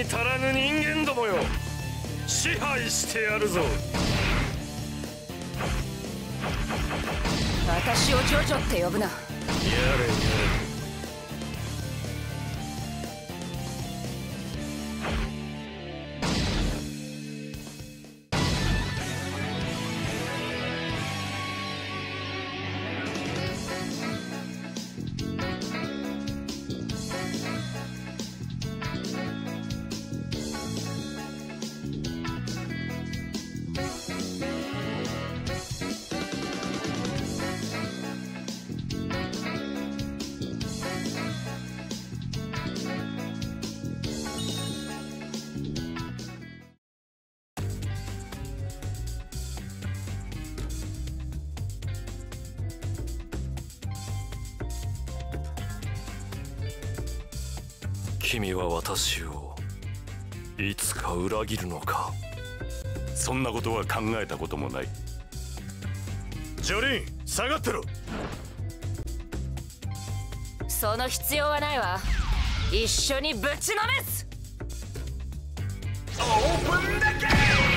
に足らぬ人間どもよ、支配してやるぞ。 私をジョジョって呼ぶな。 やれやれ。君は私をいつか裏切るのか。 そんなことは考えたこともない。 ジョリン、下がってろ。 その必要はないわ。一緒にぶちのめす。 オープンだけ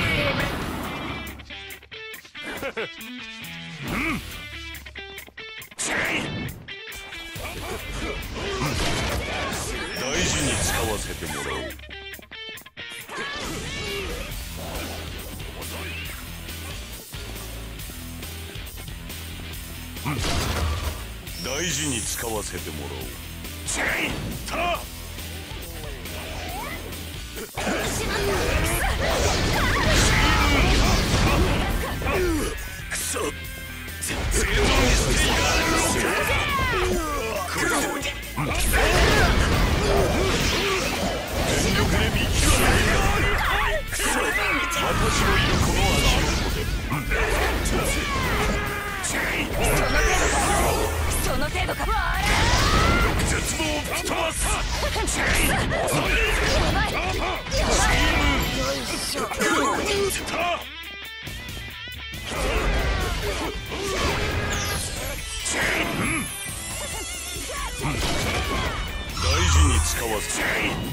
大事に使わせてもらおう。大事に使わせてもらおう。チェイタクソ全然にしてやるのか。全力で見極める。クソ私のいるこの足音でその程度か。 絶望を吹き飛ばす。大事に使わせ。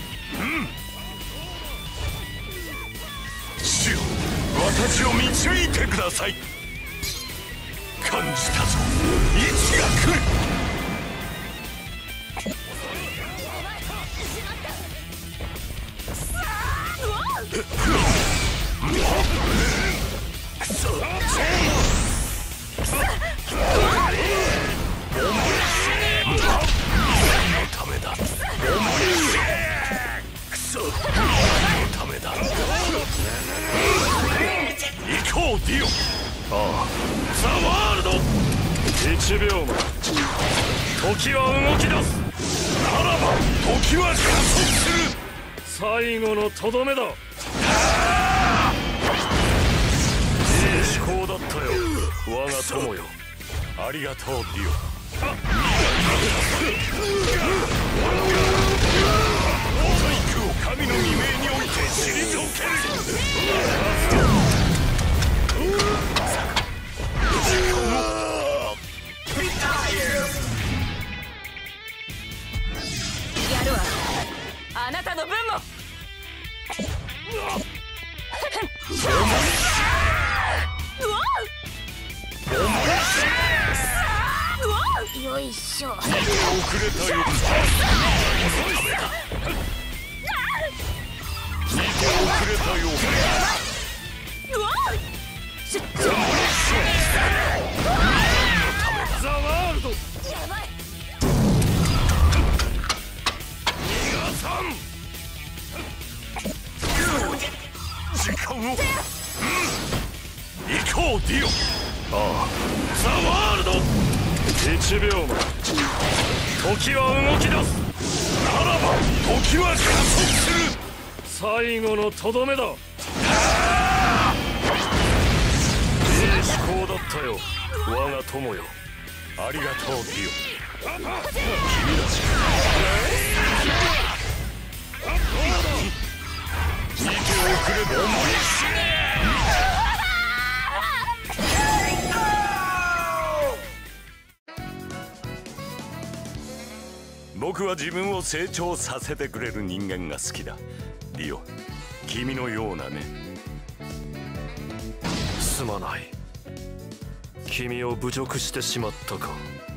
主よ、私を導いてください。感じたぞ、いつが来る。ザ・ワールド1秒前、時は動き出す。ならば時は加速する。最後のとどめだ。いい思考だったよ、我が友よ。ありがとう、ディオ。体育を神の未明において退ける。 やるわ、あなたの分も。よいしょ。 遅れたよ。遅れたよ。ザ・ワールド。 やばい。 逃がさん。時間を。行こう、ディオ。ああ、ザ・ワールド。 1秒前、時は動き出す。 ならば時は加速する。 最後のとどめだ。いい思考だったよ、我が友よ。 ありがとう、ディオ。君たち見ておくれば。僕は自分を成長させてくれる人間が好きだ。 リオ、君のようなね。 すまない。君を侮辱してしまったか。